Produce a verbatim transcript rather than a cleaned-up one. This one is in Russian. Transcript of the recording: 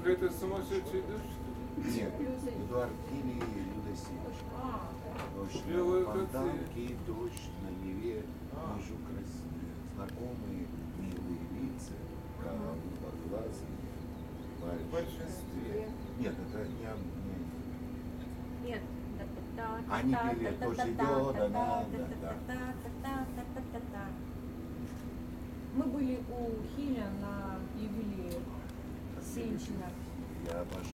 Какая-то сумасшедшая дочь? Нет, Эдуард Гилли и Люда Симыч. А, Дождь Белые на коты. Фонтанке, дождь на Неве, А. вижу красивые, знакомые, милые лица, голубоглазые, в большинстве. Нет, это не, не нет. Они пели «Дождь идет, да, да, да, да. Мы были у Хиля на юбилее Сенчина. Я обожаю.